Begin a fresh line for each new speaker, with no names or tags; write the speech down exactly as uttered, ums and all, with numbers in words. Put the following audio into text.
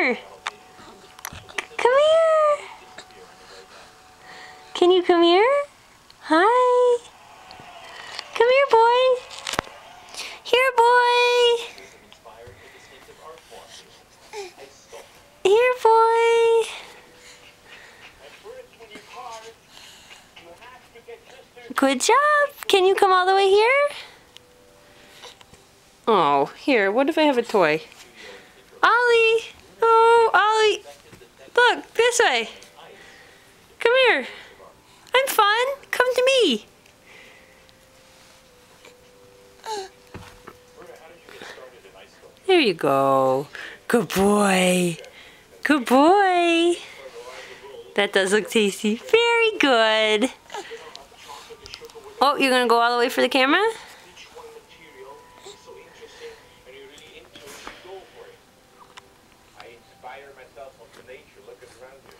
here. Come here. Can you come here? Hi. Come here, boy. Here, boy. Here, boy. Good job. Can you come all the way here? Oh, here. What if I have a toy? Ollie. Oh, Ollie. Look, this way. Come here. I'm fun. Come to me. There you go. Good boy. Good boy. That does look tasty. Very good. Oh, you're going to go all the way for the camera?
I inspire myself of the nature. Look around you.